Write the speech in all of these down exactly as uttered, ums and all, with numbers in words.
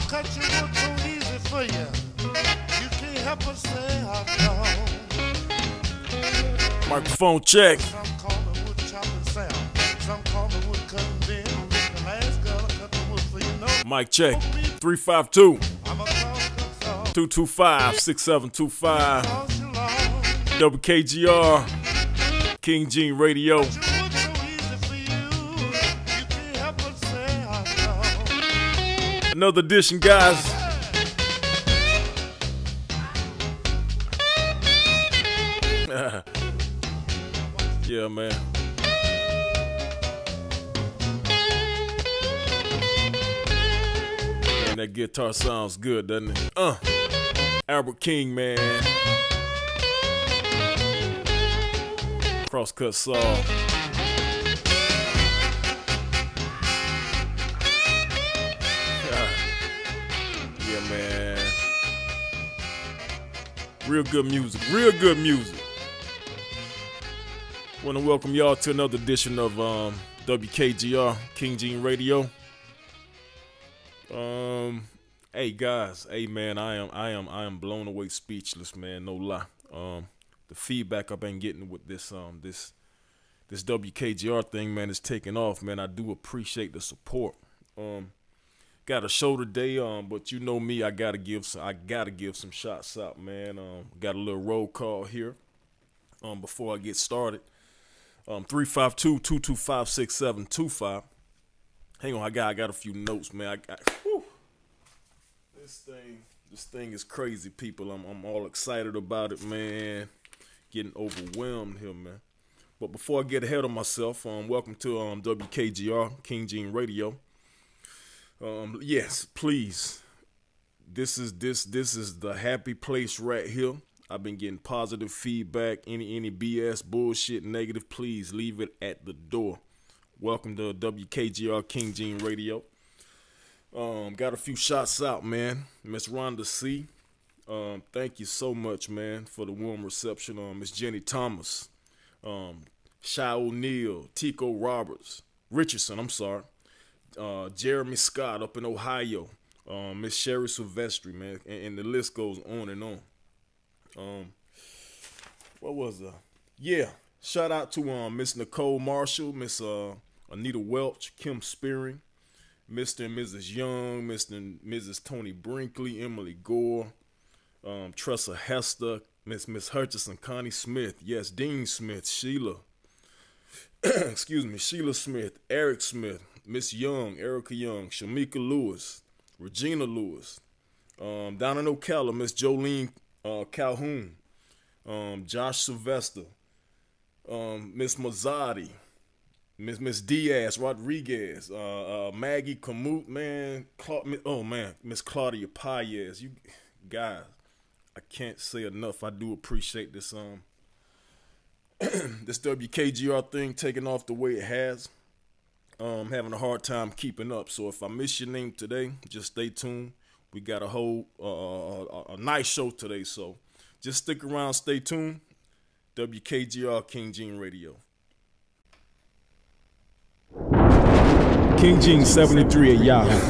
cut your wood so easy for you. You can't help but say I know. Microphone check. Some call me wood chopping Sam. Some call me wood cutting Ben. The last girl I cut the wood for, you know. Mic check. three five two, I'm a cross two two five, six seven two five. W K G R. King Gene Radio. Another edition, guys. Yeah, man. Man, that guitar sounds good, doesn't it? Uh, Albert King, man. Crosscut saw. Yeah, man. Real good music. Real good music. Want to welcome y'all to another edition of um, W K G R King Gene Radio. Um, hey guys, hey man, I am, I am, I am blown away, speechless, man. No lie. Um, the feedback I've been getting with this, um, this, this W K G R thing, man, is taking off, man. I do appreciate the support. Um, got a show today, um, but you know me, I gotta give some, I gotta give some shots out, man. Um, got a little roll call here. Um, before I get started. Um, three five two, two two five, six seven two five. Hang on, I got I got a few notes, man. I got whew. This thing, this thing is crazy, people. I'm I'm all excited about it, man. Getting overwhelmed here, man. But before I get ahead of myself, um, welcome to um W K G R King Gene Radio. Um, yes, please. This is this this is the happy place right here. I've been getting positive feedback. Any any B S, bullshit, negative, please leave it at the door. Welcome to W K G R King Gene Radio. Um, got a few shots out, man. Miss Rhonda C. Um, thank you so much, man, for the warm reception. Um, Miss Jenny Thomas, um, Shy O'Neal, Tico Roberts, Richardson. I'm sorry. Uh, Jeremy Scott up in Ohio. Um, Miss Sherry Silvestri, man, and, and the list goes on and on. Um, what was that? Yeah, shout out to um Miss Nicole Marshall, Miss uh Anita Welch, Kim Spearing, Mister and Missus Young, Mister and Missus Tony Brinkley, Emily Gore, um Tressa Hester, Miss Miss Hutchison, Connie Smith, yes, Dean Smith, Sheila, excuse me, Sheila Smith, Eric Smith, Miss Young, Erica Young, Shamika Lewis, Regina Lewis, um down in Ocala, Miss Jolene Uh, Calhoun, um, Josh Sylvester, um, Miss Mazzotti, Miss Miss Diaz Rodriguez, uh, uh, Maggie Kamut, man, Cla oh man, Miss Claudia Paez. You guys, I can't say enough. I do appreciate this um this W K G R thing taking off the way it has. Um, having a hard time keeping up. So if I miss your name today, just stay tuned. We got a whole uh, a, a nice show today, so just stick around, stay tuned. W K G R King Gene Radio. King Gene seventy-three at Yahoo.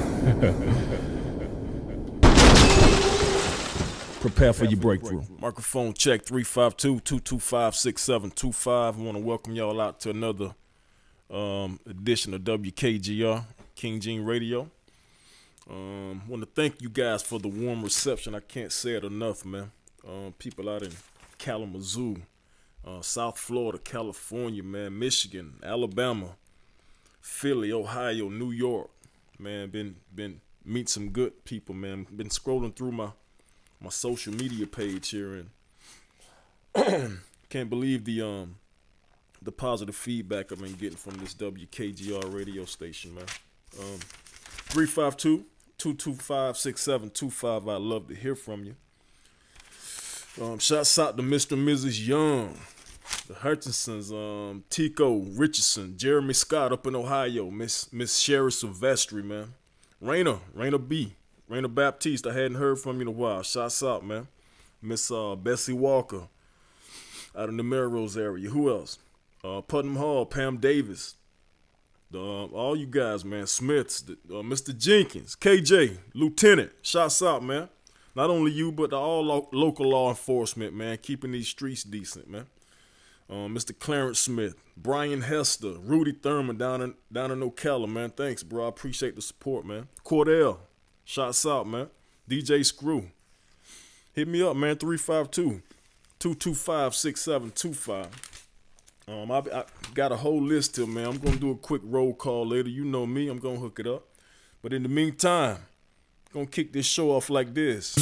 Prepare for your breakthrough. Microphone check three five two, two two five, six seven two five. I want to welcome y'all out to another um, edition of W K G R King Gene Radio. Um, want to thank you guys for the warm reception. I can't say it enough, man. Um, people out in Kalamazoo, uh, South Florida, California, man, Michigan, Alabama, Philly, Ohio, New York, man. Been been meet some good people, man. Been scrolling through my my social media page here and can't believe the um the positive feedback I've been getting from this W K G R radio station, man. Um, three five two, two two five, six seven two five. I'd love to hear from you. Um, shouts out to Mister and Missus Young, the Hutchinsons, um, Tico Richardson, Jeremy Scott up in Ohio, Miss Miss Sherry Silvestri, man. Raina, Raina B, Raina Baptiste, I hadn't heard from you in a while. Shouts out, man. Miss uh, Bessie Walker out in the Melrose area. Who else? Uh, Putnam Hall, Pam Davis. The, uh, all you guys, man, Smiths, the, uh, Mister Jenkins, K J, Lieutenant, shouts out, man. Not only you, but the all lo local law enforcement, man, keeping these streets decent, man. Uh, Mister Clarence Smith, Brian Hester, Rudy Thurman down in down in Ocala, man. Thanks, bro. I appreciate the support, man. Cordell, shouts out, man. D J Screw, hit me up, man. three five two, two two five, six seven two five. Um, I, I got a whole list here, man. I'm gonna do a quick roll call later. You know me. I'm gonna hook it up. But in the meantime, I'm gonna kick this show off like this.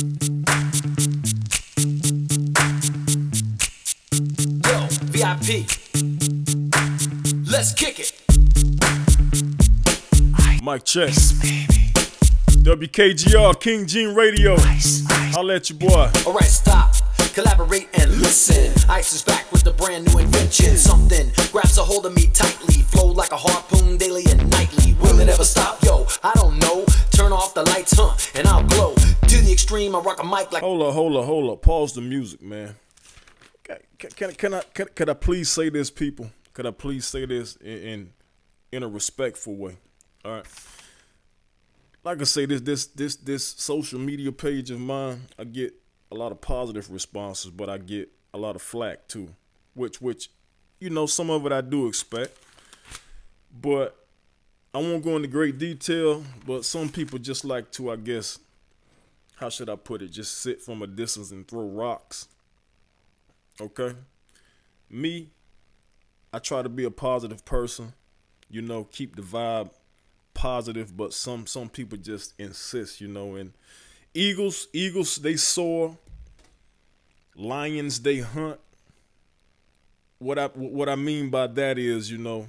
V I P, let's kick it. Mic check. W K G R, King Gene Radio. I'll let you, boy. Alright, stop, collaborate and listen. Ice is back with a brand new invention. Something grabs a hold of me tightly, flow like a harpoon daily and nightly. Will it ever stop? Yo, I don't know. Turn off the lights, huh, and I'll glow. To the extreme, I rock a mic like. Hold up, hold up, hold up. Pause the music, man. Can, can, can I can, can I please say this, people? Could I please say this in, in in a respectful way? All right. Like I say, this this this this social media page of mine, I get a lot of positive responses, but I get a lot of flack too. Which which, you know, some of it I do expect. But I won't go into great detail. But some people just like to, I guess, how should I put it? Just sit from a distance and throw rocks. Okay, me, I try to be a positive person, you know, keep the vibe positive, but some some people just insist, you know, and eagles, eagles, they soar, lions, they hunt. What I what I mean by that is, you know,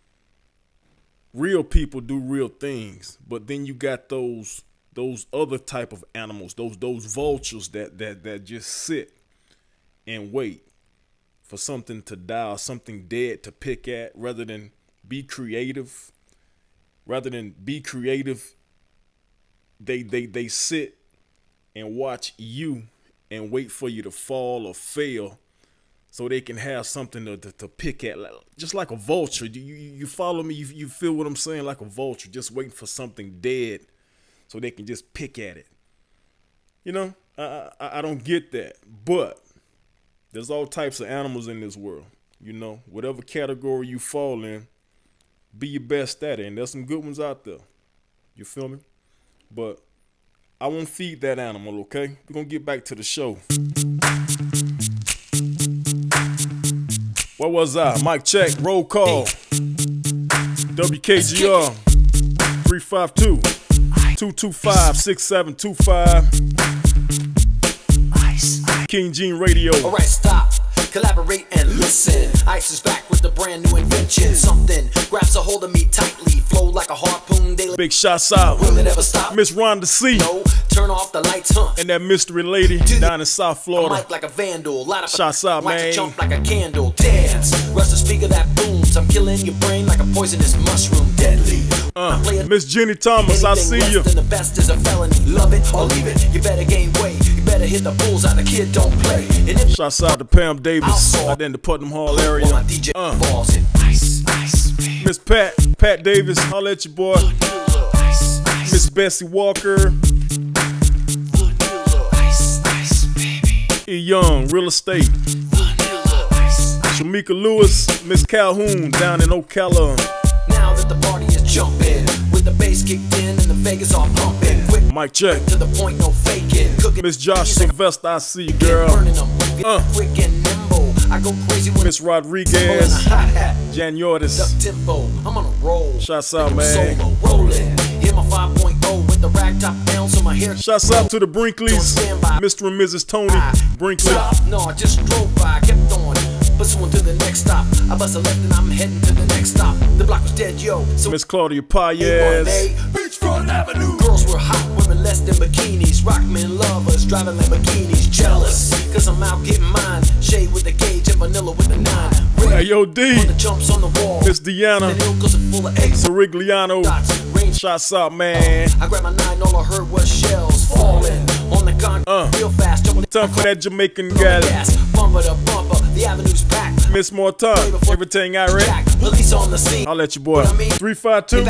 real people do real things, but then you got those those other type of animals, those those vultures that that that just sit and wait for something to die or something dead to pick at, rather than be creative. Rather than be creative, they they they sit and watch you and wait for you to fall or fail so they can have something to, to, to pick at, just like a vulture. You, you, you follow me? You, you feel what I'm saying? Like a vulture, just waiting for something dead so they can just pick at it. You know, I, I, I don't get that, but there's all types of animals in this world. You know, whatever category you fall in, be your best at it. And there's some good ones out there. You feel me? But I won't feed that animal, okay? We're going to get back to the show. Where was I? Mic check, roll call. W K G R, three five two, two two five, six seven two five. King Gene Radio. Alright, stop, collaborate and listen. Ice is back with a brand new invention. Something grabs a hold of me tightly, flow like a harpoon daily. Big shots out. Will it ever stop? Miss Rhonda C. No, turn off the lights, huh? And that mystery lady down in South Florida. Mic like a vandal, light up shots out, watch man. it jump like a candle. Dance, rush the speaker that booms. I'm killing your brain like a poisonous mushroom, deadly. Uh, Miss Jenny Thomas, I see you. The best is a felony. Love it or leave it. You better gain weight. You better hit the bullseye. The kid don't play. Shouts out to Pam Davis out in the Putnam Hall area. Uh. Miss Pat, Pat Davis, I'll let you, boy. Miss Bessie Walker. E. Young, real estate. Shamika Lewis, Miss Calhoun down in Ocala. Now that the party is jumping, with the bass kicked in and the Vegas are pumping. Quick, mic check. To the point, no faking. Miss Josh Sylvester, I see you, girl. Uh. Quick and nimble. I go crazy with Miss Rodriguez, Jan Yordis. Tempo. I'm on a roll. Shouts out, man. Solo, rolling. Hit my five point oh with the rag top down so my hair. Shouts out to the Brinkleys, Mister and Missus Tony Brinkley. Stop. No, I just drove by, kept on. Pursuing to the next stop. I bust a left and I'm heading to the next stop. The block was dead, yo. So Miss Claudia Paez. Beachfront Avenue. Girls were hot, women less than bikinis. Rockmen lovers, driving Lamborghinis. Jealous, cause I'm out getting mine. Shade with the gauge and vanilla with the nine. Ring hey, yo, D. On the jumps on the wall. Miss Deanna. Sirigliano. Shots out, man. Uh, I grabbed my nine, all I heard was shells falling on the gun. Uh, real fast. Time for that Jamaican gal. Bumper to bumper, the avenue's packed. miss more time. Everything I read. Police on the scene. I'll let you boy. three five two,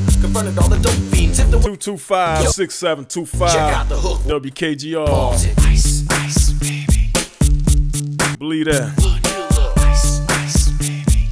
two two five, six seven two five. W K G R. Ice, ice, baby. Believe that. Ice, ice, baby.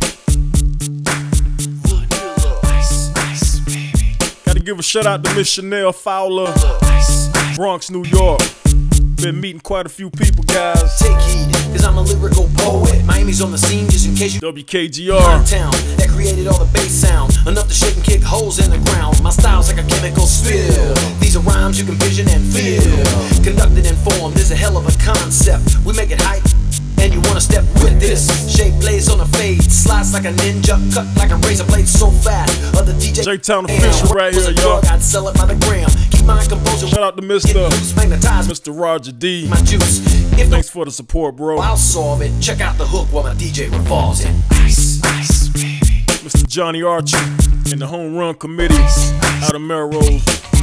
Ice, ice, baby. Gotta give a shout out to Miss Chanel Fowler, Bronx, New York. Been meeting quite a few people, guys. Take heed, cause I'm a lyrical poet. Miami's on the scene just in case you W K G R. town that created all the bass sound, enough to shake and kick holes in the ground. My style's like a chemical spill. These are rhymes you can vision and feel. Conducted and formed is a hell of a concept. We make it hype, and you wanna step with this. Shape plays on a fade, slice like a ninja, cut like a razor blade so fast. Other D J J-Town official right here, y'all. I'd sell it by the gram. Keep my composure. Shout out to Mister Magnetize Mister Roger D. my juice. If Thanks for the support, bro. I'll solve it. Check out the hook while my D J revolves it. Ice, ice, baby. Mister Johnny Archer and the Home Run Committee out of Melrose.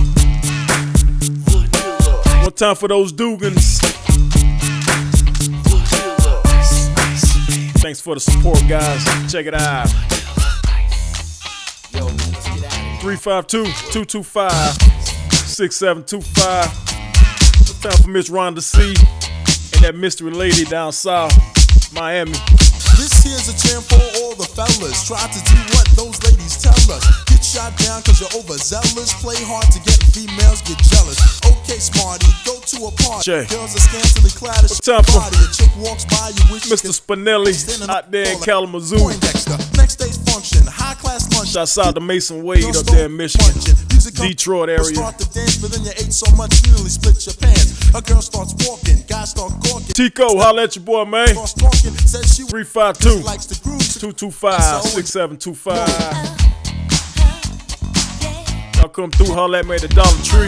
One time for those Dugans. Thanks for the support, guys. Check it out. Yo, let's get out of here. three five two, two two five, six seven two five. Time for Miss Rhonda C. and that mystery lady down south, Miami. This here's a jam for all the fellas. Try to do what those ladies tell us. Get shot down cause you're overzealous. Play hard to get females, get jealous. Okay, smarty, go to a party. Check. Girls are scantily clad as Time for body. A chick walks by, you wish Mister you could Spinelli stand out there in up Kalamazoo. Poindexter. Next day's function, high class lunch. Shouts out to Mason Wade up there in Michigan, Detroit area. Start to dance, but then you ate so much you nearly split your pants. A girl starts walking, guys start gawking. Tico, holla at your boy, man. Starts talking, says she three five two, likes the groove. two two five, six seven two five. Y'all come through, holla at me at the Dollar Tree.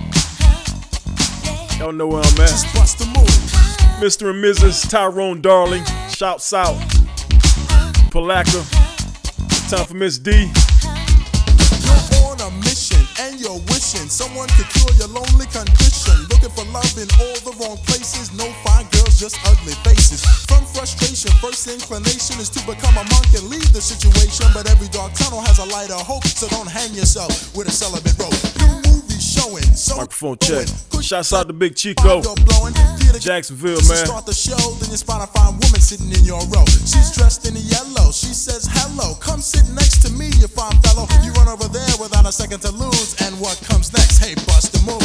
Y'all know where I'm Just at. bust the move. Mister and Missus Tyrone Darling, shouts out. Palaca. Time for Miss D. You're on a mission and you're wishing someone could cure your lonely condition. Looking for love in all the wrong places. No fine girls, just ugly faces. From frustration, first inclination is to become a monk and leave the situation. But every dark tunnel has a light of hope, so don't hang yourself with a celibate rope. New movies showing, so Microphone check. Shouts out to Big Chico. Jacksonville, man. Start the show, then you spot a fine woman sitting in your row. She's dressed in yellow. She says hello. Come sit next to me, you fine fellow. You run over there without a second to lose. And what comes next? Hey, bust the move.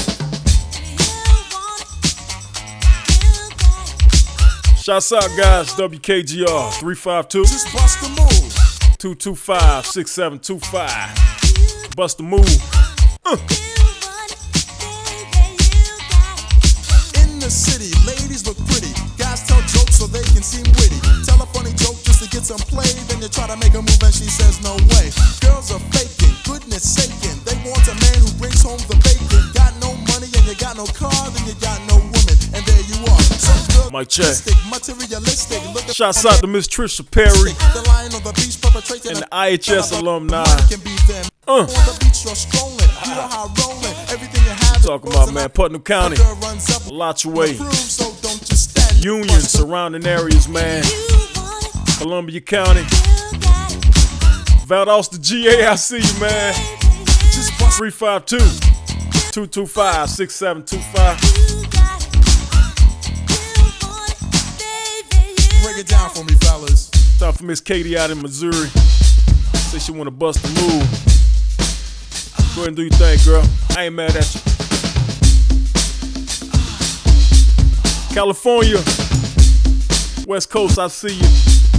Shouts out, guys. W K G R three five two, Just bust the move. two two five, six seven two five. Bust the move. Uh. In the city, ladies look pretty. Guys tell jokes so they can seem witty. Tell a funny joke just to get some play. Then you try to make a move and she says no way. Girls are faking, goodness saking. They want a man who brings home the bacon. Got no money and you got no car, then you got no woman. And there you are. Some girl Mic check. materialistic. Shouts out to Miss Trisha Perry The lion on the beach perpetrating and the I H S alumni. Can be them. Uh. On the beach you're strolling. You know how rolling. Everything you have. Talking about, man, Putnam County, Alachua, So don't just stand. Union, surrounding areas, man. Columbia County. Valdosta, G A, I see you, man. Just bust three five two, two two five, six seven two five. break it down for me, fellas. Time for Miss Katie out in Missouri. Say she wanna bust the move. Go ahead and do your thing, girl. I ain't mad at you. California, West Coast, I see you.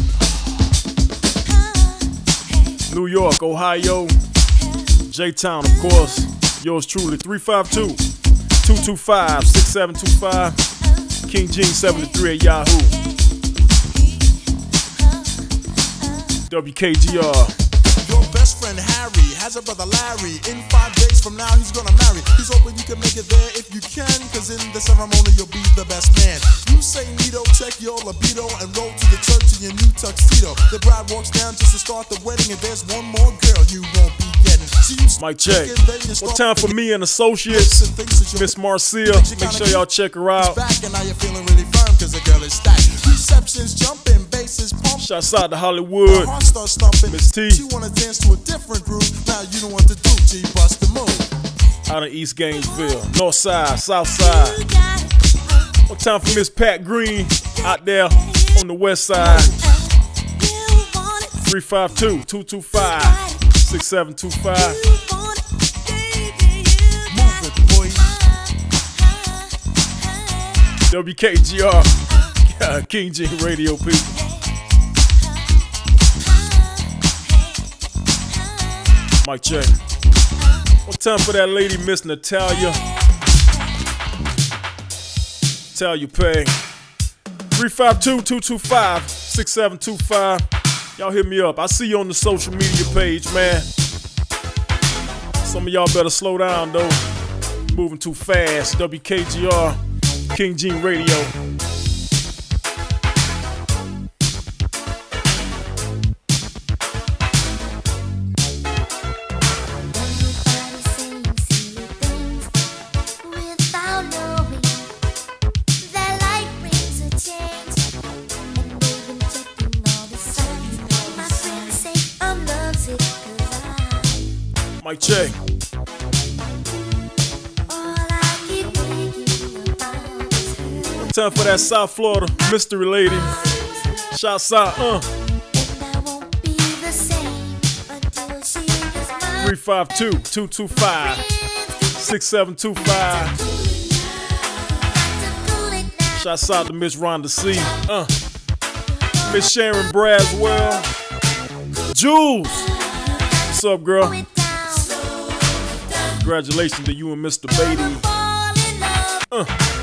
New York, Ohio, J-Town, of course. Yours truly, three five two, two two five, six seven two five. King Gene seventy-three at Yahoo. W K G R. Your best friend Harry has a brother Larry. In five days from now he's gonna marry. He's hoping you can make it there if you can, cause in the ceremony you'll be the best man. You say Nito, check your libido and roll to the church in your new tuxedo. The bride walks down just to start the wedding, and there's one more girl you won't be getting. So you Mic check. and then you One start time for me and Associates, Miss Marcia. Make sure y'all check her out. back, and now you're feeling really firm cause the girl is stacked. Receptions jumping, bass is pumped. Shouts out to Hollywood. My heart starts thumping. Miss T. She wanna dance to a different groove. Now you know what to do. G, bust the move. Out in East Gainesville, North Side, South Side. One time for Miss Pat Green out there on the West Side. three five two, two two five, six seven two five. Move it, boy. W K G R, King Gene Radio people. Mic check. One time for that lady, Miss Natalia. Natalia Pay. three five two, two two five, six seven two five. Y'all hit me up. I see you on the social media page, man. Some of y'all better slow down, though. Moving too fast. W K G R, King Gene Radio. Mic check. Time for that South Florida mystery lady. Shouts out, uh. three five two, two two five, six seven two five. Shouts out to Miss Rhonda C. Uh. Miss Sharon Braswell. Jules. What's up, girl? Congratulations to you and Mister Beatty. Uh.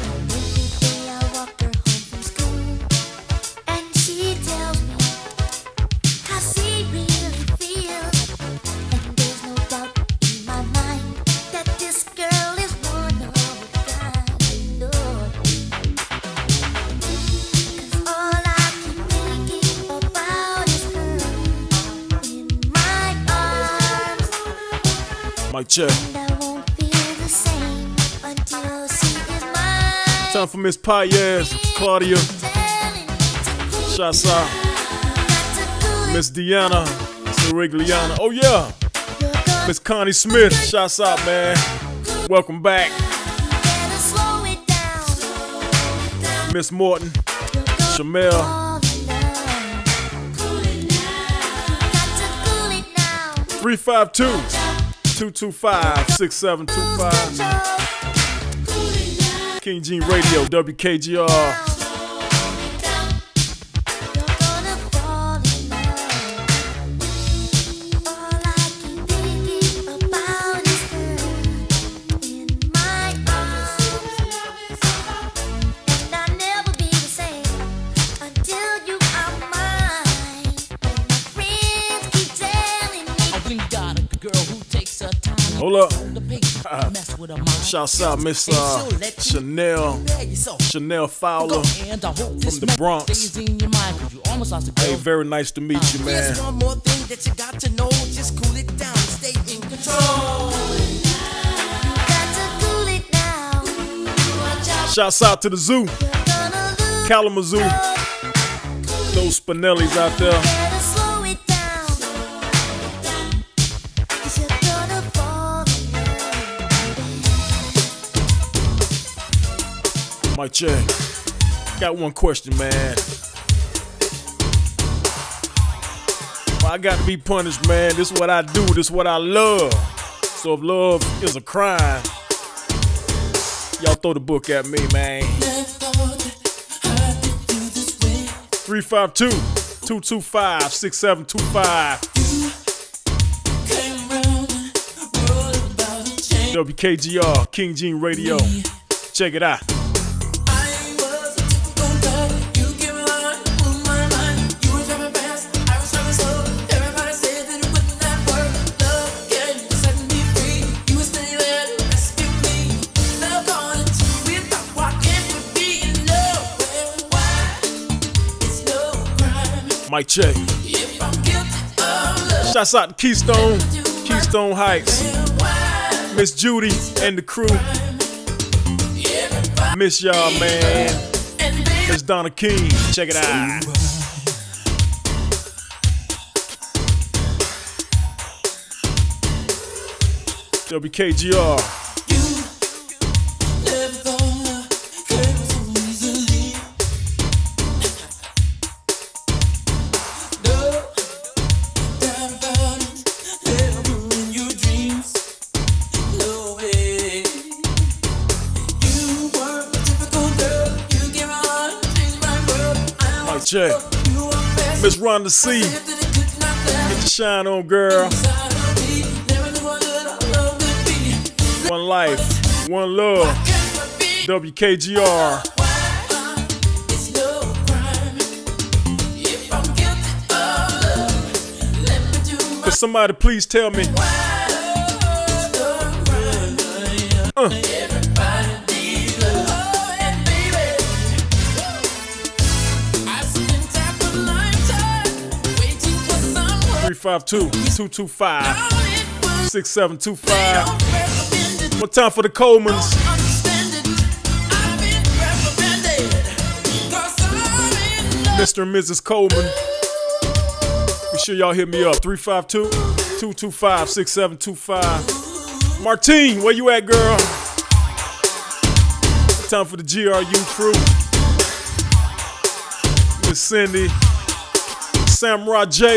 Mic check. Time for Miss Paez, Claudia. Shouts out. Miss Deanna, Sirigliana. Oh yeah. Miss Connie Smith. Shouts out, man. Welcome back. Miss Morton, Shamel. three five two, two two five, six seven two five. King Gene Radio, W K G R. Hold up. Uh, shouts out Miss uh, Chanel, Chanel Fowler from the Bronx. Hey, very nice to meet you, man. One more thing that you got to know, just cool it down, stay in control. Shouts out to the zoo, Kalamazoo. Those Spinellis out there. Mic check. Got one question, man. Well, I got to be punished, man. This is what I do. This is what I love. So if love is a crime, y'all throw the book at me, man. three five two, two two five, six seven two five. W K G R, King Gene Radio. Check it out. Mic check. Shouts out to Keystone, Keystone Heights, Miss Judy and the crew. Miss y'all, man. Miss Donna King, check it out. W K G R. Check. Miss Rhonda C. Get your shine on, girl. One life, one love. W K G R. Could somebody please tell me? Uh. three five two, two two five, six seven two five. One time for the Colemans. Mister and Missus Coleman. Be sure y'all hit me up. three five two, two two five, six seven two five. Martine, where you at, girl? One time for the G R U crew. Miss Cindy. Samurai J.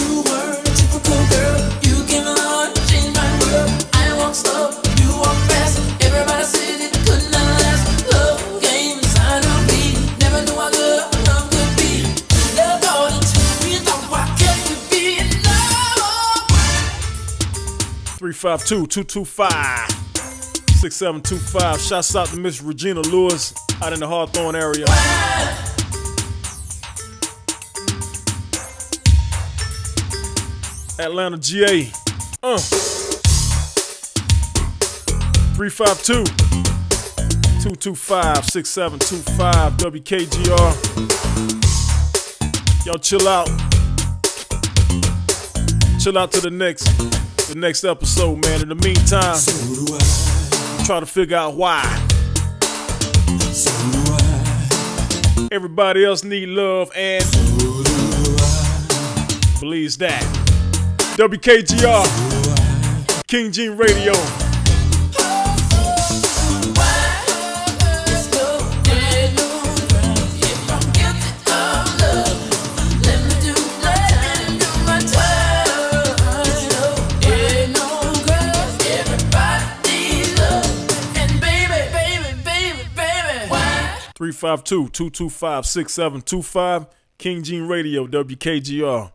Girl, you came along, changed my world. I walk slow, you walk fast. Everybody said it could not last. Love came inside of me. Never knew how good love could be. Love all the time. You know why can't we be in love? three five two, two two five, six seven two five. Shouts out to Miss Regina Lewis out in the Hawthorne area. Why? Atlanta, G A. Uh. three five two, two two five, six seven two five. W K G R. Y'all chill out. Chill out to the next, the next episode, man. In the meantime, so do I. Try to figure out why. So do I. Everybody else need love and so do I. Believes that. W K G R, King Gene Radio. three five two, two two five, six seven two five, King Gene Radio, W K G R.